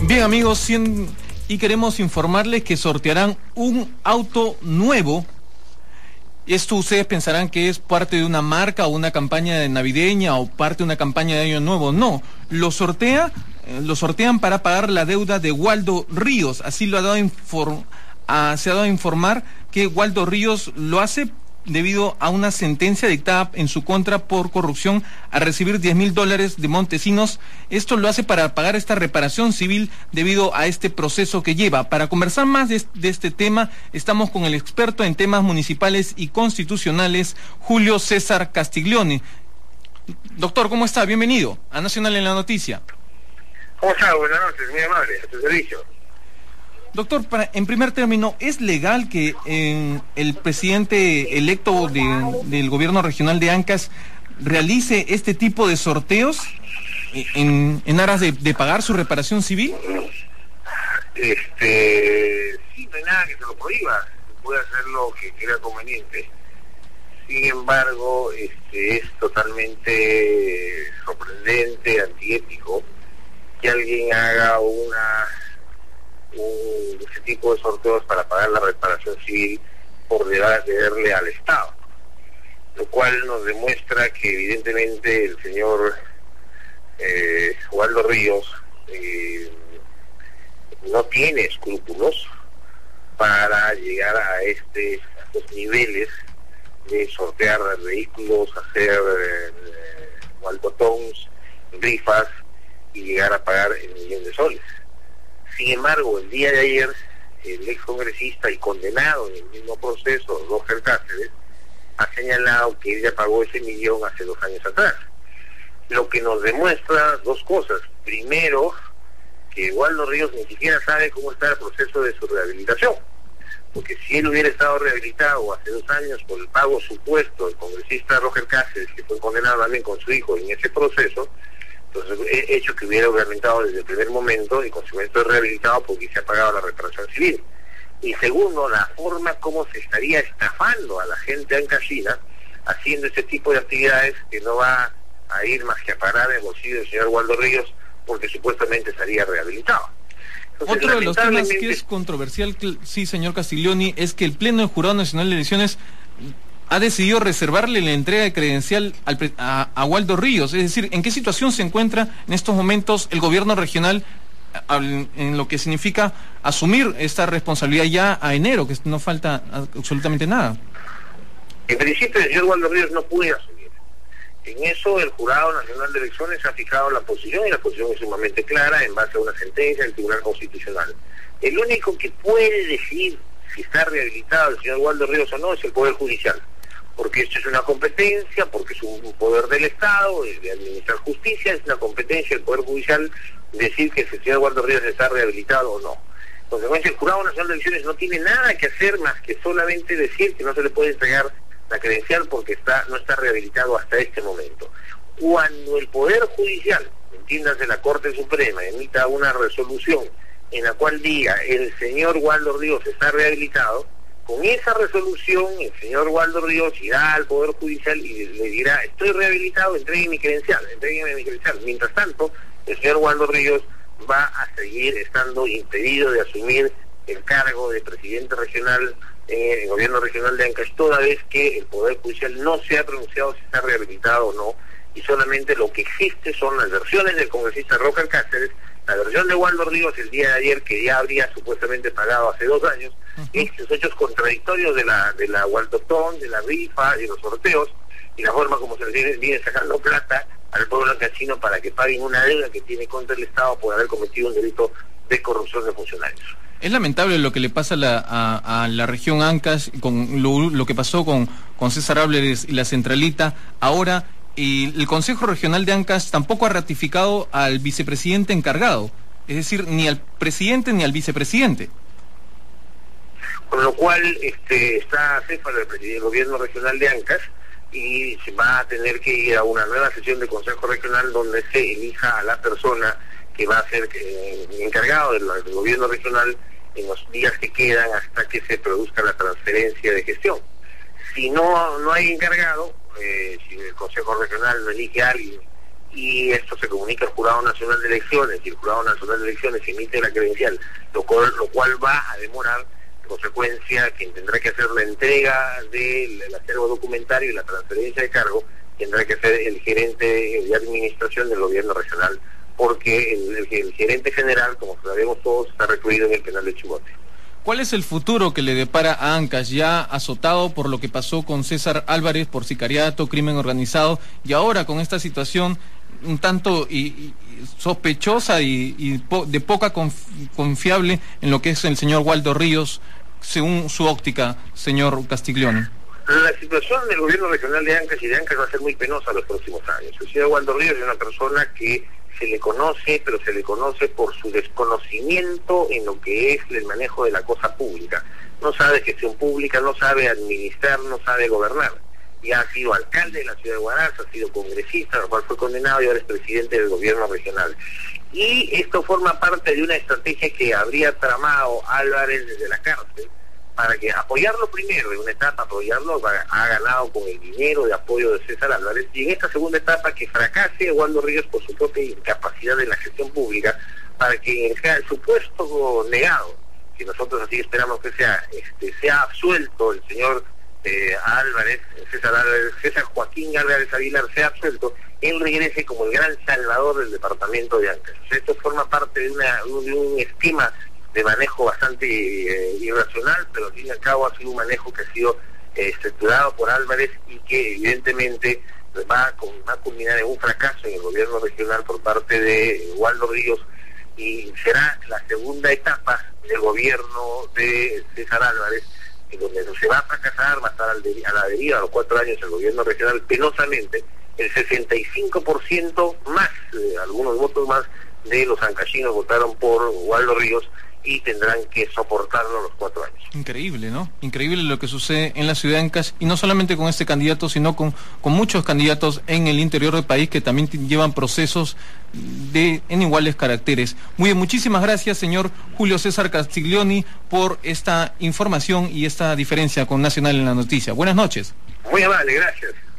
Bien, amigos, y queremos informarles que sortearán un auto nuevo. Esto ustedes pensarán que es parte de una marca o una campaña navideña o parte de una campaña de Año Nuevo. No, lo sortean para pagar la deuda de Waldo Ríos. Así lo se ha dado a informar que Waldo Ríos lo hace debido a una sentencia dictada en su contra por corrupción a recibir $10.000 de Montesinos. Esto lo hace para pagar esta reparación civil debido a este proceso que lleva. Para conversar más de este tema, estamos con el experto en temas municipales y constitucionales, Julio César Castiglione. Doctor, ¿cómo está? Bienvenido a Nacional en la Noticia. ¿Cómo está? Buenas noches, muy amable, a tu servicio. Doctor, en primer término, ¿es legal que el presidente electo del gobierno regional de Ancash realice este tipo de sorteos en aras de pagar su reparación civil? Sí, no hay nada que se lo prohíba, puede hacer lo que crea conveniente. Sin embargo, es totalmente sorprendente, antiético, que alguien haga ese tipo de sorteos para pagar la reparación civil por deberle al Estado, lo cual nos demuestra que evidentemente el señor Waldo Ríos no tiene escrúpulos para llegar a estos niveles de sortear vehículos, hacer walkotons, rifas y llegar a pagar el $1.000.000 de soles. Sin embargo, el día de ayer, el ex congresista y condenado en el mismo proceso, Roger Cáceres, ha señalado que él ya pagó ese millón hace 2 años atrás. Lo que nos demuestra dos cosas. Primero, que Waldo Ríos ni siquiera sabe cómo está el proceso de su rehabilitación. Porque si él hubiera estado rehabilitado hace 2 años por el pago supuesto del congresista Roger Cáceres, que fue condenado también con su hijo en ese proceso, entonces hecho que hubiera rehabilitado desde el primer momento y consecuentemente rehabilitado porque se ha pagado la reparación civil. Y segundo, la forma como se estaría estafando a la gente ancashina haciendo ese tipo de actividades que no va a ir más que a parar el bolsillo del señor Waldo Ríos porque supuestamente estaría rehabilitado. Entonces, otro de los temas que es controversial, sí, señor Castiglione, es que el Pleno del Jurado Nacional de Elecciones ha decidido reservarle la entrega de credencial a Waldo Ríos. Es decir, ¿en qué situación se encuentra en estos momentos el gobierno regional en lo que significa asumir esta responsabilidad ya a enero, que no falta absolutamente nada? En principio el señor Waldo Ríos no puede asumir. En eso el Jurado Nacional de Elecciones ha fijado la posición, y la posición es sumamente clara en base a una sentencia del Tribunal Constitucional. El único que puede decir si está rehabilitado el señor Waldo Ríos o no es el Poder Judicial, porque esto es una competencia, porque es un poder del Estado, de administrar justicia, es una competencia del Poder Judicial decir que el señor Waldo Ríos está rehabilitado o no. En consecuencia, el Jurado Nacional de Elecciones no tiene nada que hacer más que solamente decir que no se le puede entregar la credencial porque no está rehabilitado hasta este momento. Cuando el Poder Judicial, entiéndase la Corte Suprema, emita una resolución en la cual diga el señor Waldo Ríos está rehabilitado, con esa resolución el señor Waldo Ríos irá al Poder Judicial y le dirá: estoy rehabilitado, entrégueme mi credencial. Mientras tanto, el señor Waldo Ríos va a seguir estando impedido de asumir el cargo de presidente regional en el gobierno regional de Ancash, toda vez que el Poder Judicial no se ha pronunciado si está rehabilitado o no, y solamente lo que existe son las versiones del congresista Roger Cáceres, la versión de Waldo Ríos el día de ayer, que ya habría supuestamente pagado hace 2 años, estos hechos contradictorios de la Waltotón, de la rifa, de los sorteos, y la forma como se les viene sacando plata al pueblo ancashino para que paguen una deuda que tiene contra el Estado por haber cometido un delito de corrupción de funcionarios. Es lamentable lo que le pasa a la región Ancash, con lo que pasó con César Ábleres y la Centralita. Ahora, el Consejo Regional de Ancash tampoco ha ratificado al vicepresidente encargado, es decir, ni al presidente ni al vicepresidente. Con lo cual está César, el gobierno regional de Ancash, y se va a tener que ir a una nueva sesión de Consejo Regional donde se elija a la persona que va a ser encargado del gobierno regional en los días que quedan hasta que se produzca la transferencia de gestión. Si no hay encargado, si el Consejo Regional no elige a alguien y esto se comunica al Jurado Nacional de Elecciones, y el Jurado Nacional de Elecciones emite la credencial, lo cual va a demorar. En consecuencia, quien tendrá que hacer la entrega del acervo documentario y la transferencia de cargo tendrá que ser el gerente de administración del gobierno regional, porque el gerente general, como sabemos todos, está recluido en el penal de Chimbote. ¿Cuál es el futuro que le depara a Ancash, ya azotado por lo que pasó con César Álvarez por sicariato, crimen organizado, y ahora con esta situación un tanto sospechosa y de poca confiable en lo que es el señor Waldo Ríos, según su óptica, señor Castiglioni? La situación del gobierno regional de Ancash y de Ancash va a ser muy penosa los próximos años. El señor Waldo Ríos es una persona que se le conoce, pero se le conoce por su desconocimiento en lo que es el manejo de la cosa pública. No sabe gestión pública, no sabe administrar, no sabe gobernar. Ya ha sido alcalde de la ciudad de Huaraz, ha sido congresista, lo cual fue condenado, y ahora es presidente del gobierno regional. Y esto forma parte de una estrategia que habría tramado Álvarez desde la cárcel, para que apoyarlo primero, en una etapa apoyarlo, ha ganado con el dinero de apoyo de César Álvarez, y en esta segunda etapa que fracase Waldo Ríos por su propia incapacidad en la gestión pública, para que en el supuesto negado, que nosotros así esperamos que sea absuelto el señor César Joaquín Álvarez Aguilar, sea absuelto, él regrese como el gran salvador del departamento de Ancash. Esto forma parte de un esquema de manejo bastante irracional, pero al fin y al cabo ha sido un manejo que ha sido estructurado por Álvarez, y que evidentemente va a culminar en un fracaso en el gobierno regional por parte de Waldo Ríos, y será la segunda etapa del gobierno de César Álvarez, en donde se va a fracasar, va a estar a la deriva a los 4 años el gobierno regional. Penosamente, el 65% más, algunos votos más de los ancashinos votaron por Waldo Ríos, y tendrán que soportarlo los 4 años. Increíble, ¿no? Increíble lo que sucede en la ciudad de Ancash, y no solamente con este candidato, sino con muchos candidatos en el interior del país que también llevan procesos en iguales caracteres. Muy bien, muchísimas gracias, señor Julio César Castiglioni, por esta información y esta diferencia con Nacional en la Noticia. Buenas noches. Muy amable, gracias.